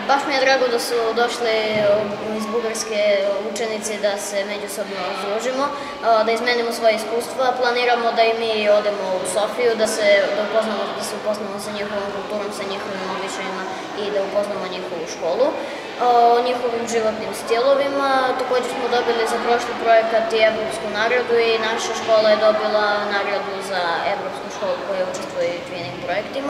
Baš mi je drago da su došli iz Bugarske učenici da se međusobno združimo, da izmenimo svoje iskustva. Planiramo da i mi odemo u Sofiju, da se upoznamo sa njihovom kulturom, sa njihovim običajima i da upoznamo njihovu školu, o njihovim životnim stilovima. Također smo dobili za prošli projekat i evropsku nagradu i naša škola je dobila nagradu za evropsku školu koja učestvuje u twinning projektima.